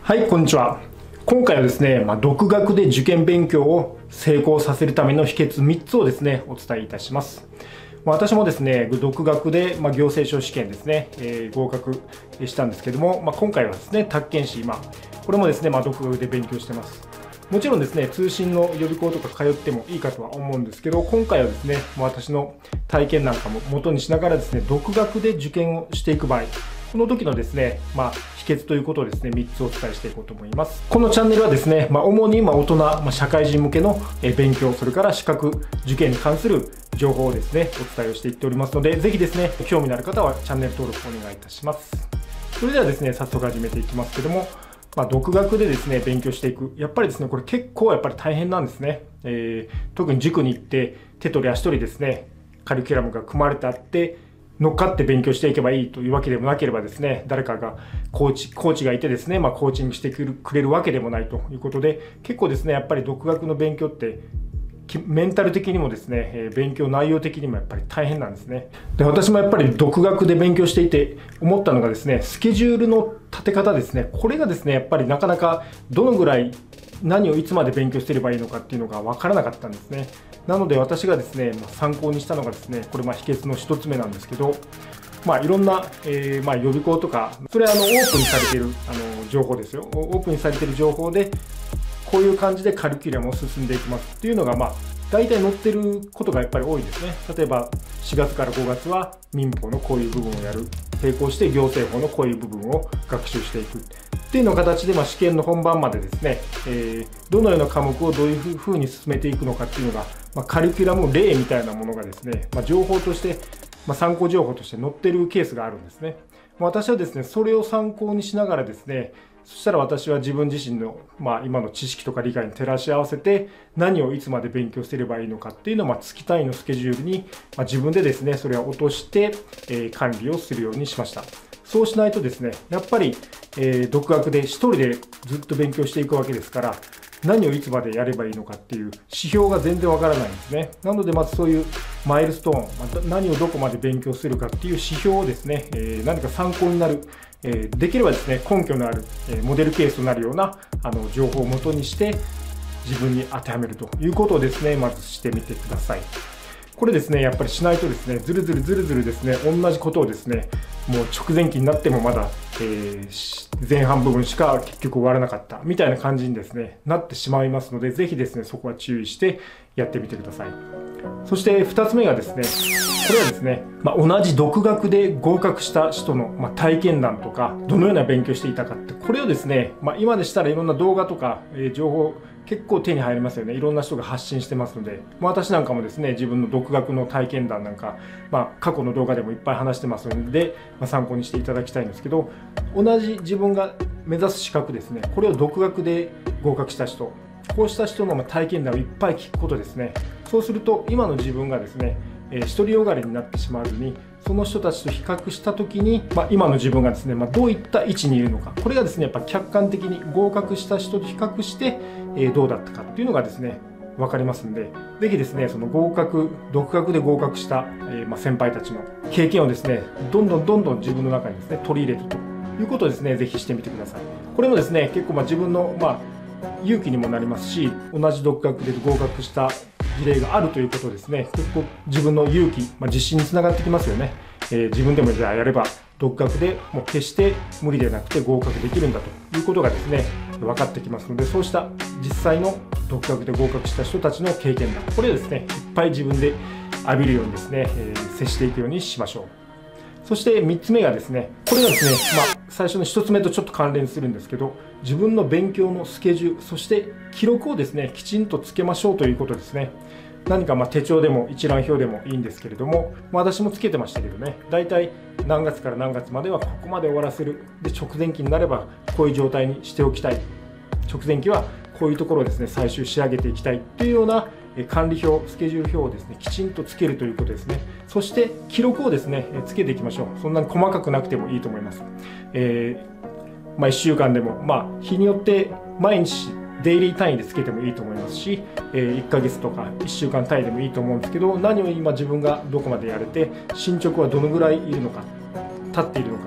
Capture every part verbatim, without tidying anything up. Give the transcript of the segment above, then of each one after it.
はい、こんにちは。今回はですね、まあ、独学で受験勉強を成功させるための秘訣みっつをですね、お伝えいたします。まあ、私もですね、独学で、まあ、行政書士試験ですね、えー、合格したんですけども、まあ、今回はですね、宅建士、まあ、これもですね、まあ、独学で勉強してます。もちろんですね、通信の予備校とか通ってもいいかとは思うんですけど、今回はですね、私の体験なんかも元にしながらですね、独学で受験をしていく場合、この時のですね、まあ、秘訣ということをですね、みっつお伝えしていこうと思います。このチャンネルはですね、まあ、主にまあ大人、まあ、社会人向けの勉強、それから資格受験に関する情報をですね、お伝えをしていっておりますので、ぜひですね、興味のある方はチャンネル登録お願いいたします。それではですね、早速始めていきますけども、まあ、独学でですね、勉強していく。やっぱりですね、これ結構やっぱり大変なんですね。えー、特に塾に行って手取り足取りですね、カリキュラムが組まれてあって、乗っかって勉強していけばいいというわけでもなければですね、誰かがコーチ、コーチがいてですね、まあ、コーチングしてくれるわけでもないということで、結構ですね、やっぱり独学の勉強ってメンタル的にもですね、勉強内容的にもやっぱり大変なんですね。で、私もやっぱり独学で勉強していて思ったのがですね、スケジュールの立て方ですね。これがですね、やっぱりなかなかどのぐらい何をいつまで勉強すればいいのかっていうのが分からなかったんですね。なので私がですね、参考にしたのがですね、これまあ秘訣の一つ目なんですけど、まあいろんな、えー、まあ予備校とか、それはあのオープンにされているあの情報ですよ。オープンにされている情報で、こういう感じでカリキュラムを進んでいきますっていうのが、まあ大体載ってることがやっぱり多いですね。例えばしがつからごがつは民法のこういう部分をやる。並行して行政法のこういう部分を学習していく。っていうの形で、まあ、試験の本番までですね、えー、どのような科目をどういうふうに進めていくのかっていうのが、まあ、カリキュラム例みたいなものがですね、まあ、情報として、まあ、参考情報として載ってるケースがあるんですね。まあ、私はですね、それを参考にしながらですね、そしたら私は自分自身の、まあ、今の知識とか理解に照らし合わせて何をいつまで勉強すればいいのかっていうのを、まあ、月単位のスケジュールに、まあ、自分でですね、それを落として、えー、管理をするようにしました。そうしないとですね、やっぱり、えー、独学で一人でずっと勉強していくわけですから、何をいつまでやればいいのかっていう指標が全然わからないんですね。なので、まずそういうマイルストーン、また何をどこまで勉強するかっていう指標をですね、えー、何か参考になる、えー、できればですね、根拠のある、えー、モデルケースとなるようなあの情報をもとにして自分に当てはめるということをですね、まずしてみてください。これですね、やっぱりしないとですね、ずるずるずるずるですね、同じことをですね、もう直前期になってもまだ、えー、前半部分しか結局終わらなかったみたいな感じにですね、なってしまいますので、ぜひですね、そこは注意してやってみてください。そしてふたつめがですね、これはですね、まあ、同じ独学で合格した人の、まあ、体験談とか、どのような勉強していたかって、これをですね、まあ、今でしたらいろんな動画とか、えー、情報、結構手に入りますよね。いろんな人が発信してますので、まあ、私なんかもですね、自分の独学の体験談なんか、まあ、過去の動画でもいっぱい話してますので、まあ、参考にしていただきたいんですけど、同じ自分が目指す資格ですね、これを独学で合格した人、こうした人の体験談をいっぱい聞くことですね。そうすると、今の自分がですね、えー、独りよがりになってしまわずに、その人たちと比較したときに、まあ、今の自分がですね、まあ、どういった位置にいるのか、これがですね、やっぱ客観的に合格した人と比較して、えー、どうだったかっていうのがですね、分かりますんで、ぜひですね、その合格、独学で合格した、えーまあ、先輩たちの経験をですね、どんどんどんどん自分の中にですね、取り入れるということをですね、ぜひしてみてください。これもですね、結構まあ自分の、まあ、勇気にもなりますし、同じ独学で合格した事例があるということですね、結構自分の勇気、まあ、自信につながってきますよね。えー、自分でもじゃあやれば独学でもう決して無理でなくて合格できるんだということがですね、分かってきますので、そうした実際の独学で合格した人たちの経験談、これをですね、いっぱい自分で浴びるようにですね、えー、接していくようにしましょう。そしてみっつめがですね、これがですね、まあ、最初のひとつめとちょっと関連するんですけど、自分の勉強のスケジュール、そして記録をですね、きちんとつけましょうということですね。何かまあ手帳でも一覧表でもいいんですけれども、まあ、私もつけてましたけどね、だいたい何月から何月まではここまで終わらせる。で、直前期になればこういう状態にしておきたい。直前期はこういうところをですね、最終仕上げていきたいっていうような管理表、スケジュール表をですね、きちんとつけるということですね。そして記録をですね、つけていきましょう。そんなに細かくなくてもいいと思います。えー、まあ、いっしゅうかんでも、まあ、日によって毎日デイリー単位でつけてもいいと思いますし、えー、いっかげつとかいっしゅうかん単位でもいいと思うんですけど、何を今自分がどこまでやれて、進捗はどのぐらいいるのか、立っているのか、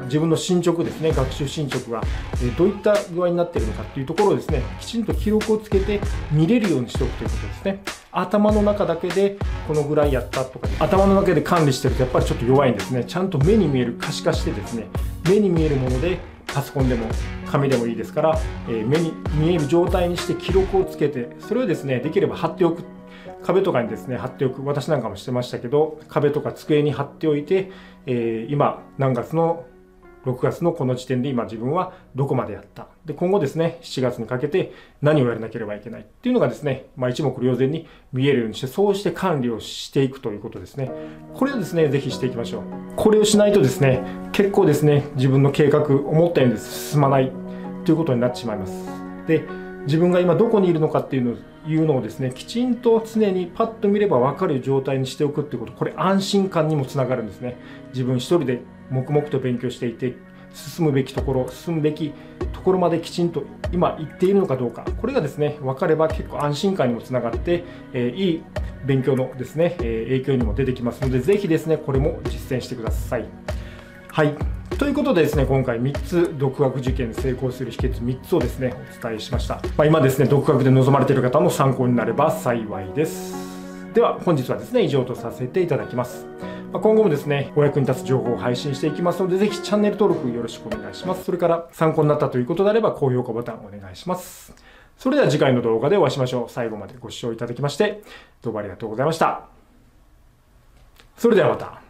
自分の進捗ですね、学習進捗がどういった具合になっているのかっていうところをですね、きちんと記録をつけて見れるようにしておくということですね。頭の中だけでこのぐらいやったとか、頭の中で管理してるとやっぱりちょっと弱いんですね。ちゃんと目に見える、可視化してですね、目に見えるものでパソコンでも紙でもいいですから、えー、目に見える状態にして記録をつけて、それをですね、できれば貼っておく。壁とかにですね、貼っておく。私なんかもしてましたけど、壁とか机に貼っておいて、えー、今何月のろくがつのこの時点で今自分はどこまでやった。で、今後ですね、しちがつにかけて何をやらなければいけないっていうのがですね、まあ、一目瞭然に見えるようにして、そうして管理をしていくということですね。これをですね、ぜひしていきましょう。これをしないとですね、結構ですね、自分の計画、思ったように進まないということになってしまいます。で、自分が今どこにいるのかっていうのをいうのをですね、きちんと常にパッと見れば分かる状態にしておくっていうこと、これ安心感にもつながるんですね。自分一人で黙々と勉強していて、進むべきところ、進むべきところまできちんと今行っているのかどうか、これがですね、分かれば結構安心感にもつながって、えー、いい勉強のですね、えー、影響にも出てきますので、ぜひですね、これも実践してください。はい。ということでですね、今回みっつ独学受験成功する秘訣みっつをですね、お伝えしました。まあ、今ですね、独学で望まれている方の参考になれば幸いです。では、本日はですね、以上とさせていただきます。まあ、今後もですね、お役に立つ情報を配信していきますので、ぜひチャンネル登録よろしくお願いします。それから参考になったということであれば、高評価ボタンお願いします。それでは次回の動画でお会いしましょう。最後までご視聴いただきまして、どうもありがとうございました。それではまた。